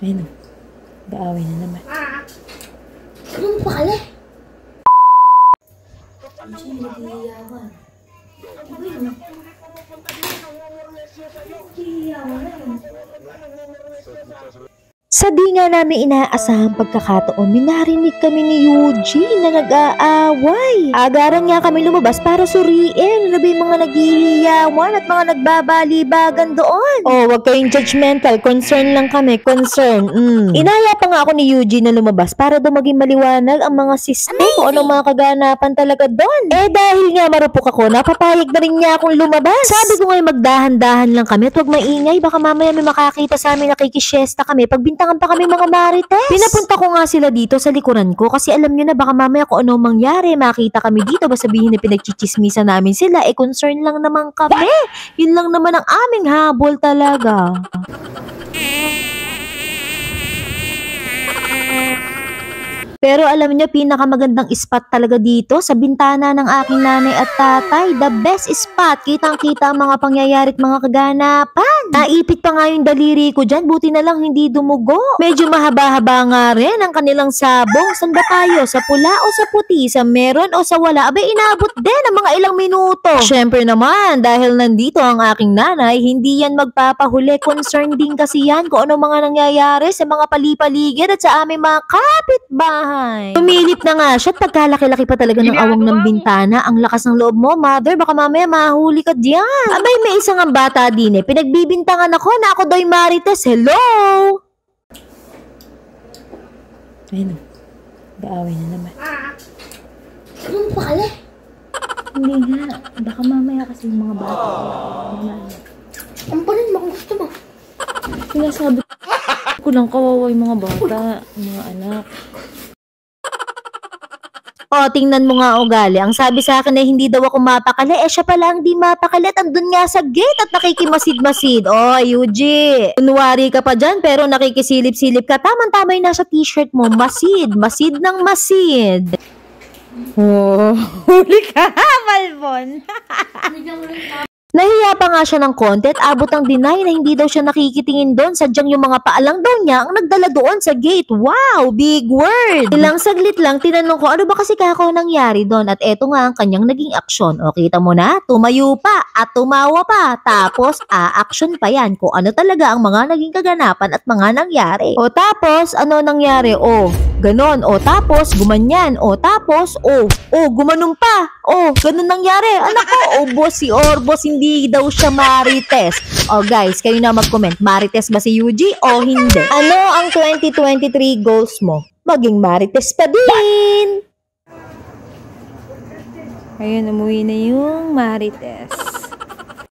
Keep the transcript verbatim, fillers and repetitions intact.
Ayun o. Gaaway na naman. Anong pakala? Sino nag-iiyawan? Ano ba yun? Nag-iiyawan na yun. Sa di nga namin inaasahang pagkakataon, minarinig kami ni Eugene na nag-aaway. Agaran nga kami lumabas para suriin. Ano ba yung mga naghihiyawan at mga nagbabalibagan doon? Oh, wag kayong judgmental. Concern lang kami. Concern. Mm. Inaya pa nga ako ni Eugene na lumabas para daw maging maliwanag ang mga system o anong mga kaganapan talaga doon. Eh dahil nga marupok ako, napapayag na rin niya akong lumabas. Sabi ko ngayon magdahan-dahan lang kami at wag maingay. Baka mamaya may makakita sa amin nakikisyesta kami. Pagbintangan pa kami mga marites. Pinapunta ko nga sila dito sa likuran ko kasi alam nyo na baka mamaya kung ano mangyari. Makita kami dito ba sabihin na pinagchichismisa namin sila. Eh concern lang naman kami. Yun lang naman ang aming habol talaga. Pero alam niyo, pinakamagandang spot talaga dito sa bintana ng aking nanay at tatay. The best spot. Kitang-kita ang mga pangyayari at mga kaganapan. Naipit pa nga yung daliri ko dyan. Buti na lang hindi dumugo. Medyo mahaba-haba nga rin ang kanilang sabong. Saan ba tayo? Sa pula o sa puti? Sa meron o sa wala? Abay, inabot din ang mga ilang minuto. Syempre naman, dahil nandito ang aking nanay, hindi yan magpapahuli. Concern din kasi yan kung ano mga nangyayari sa mga palipaligid at sa aming mga kapitbahay. Tumilip na nga siya at pagkalaki-laki pa talaga ng awang ng bintana. Ang lakas ng loob mo, mother. Baka mamaya mahuli ka diyan. Abay, may isang ang bata din eh. Pinagbibintangan ako na ako do'y marites. Hello! Ayun o. Gaaway na naman. Anong pakala? Hindi nga. Baka mamaya kasi yung mga bata. Ang panin mo kung gusto mo. Sinasabi ko lang kawawa yung mga bata. Yung mga anak. O, tingnan mo nga ugali. Ang sabi sa akin ay hindi daw ako mapakali. Eh, siya pala ang di mapakali at andun nga sa gate at nakikimasid-masid. O, Yuji. Kunwari ka pa dyan pero nakikisilip-silip ka. Tama-tama yung nasa t-shirt mo. Masid. Masid ng masid. Oh, huli ka, Malbon. Nahiya pa nga siya ng konti at abot ang deny na hindi daw siya nakikitingin doon. Sadyang yung mga paalang daw niya ang nagdala doon sa gate. Wow, big word! Ilang saglit lang, tinanong ko ano ba kasi kako nangyari doon at eto nga ang kanyang naging aksyon. O kita mo na, tumayo pa at tumawa pa. Tapos, a-action pa yan kung ano talaga ang mga naging kaganapan at mga nangyari. O tapos, ano nangyari? O, ganon. O tapos, gumanyan. O tapos, o, o, gumanong pa. O, ganon nangyari. Anak ko, o boss si Orbos, hindi daw siya marites. O guys, kayo na mag-comment. Marites ba si Yuji o hindi? Ano ang twenty twenty-three goals mo? Maging marites pa din! Ayun, umuwi na yung marites.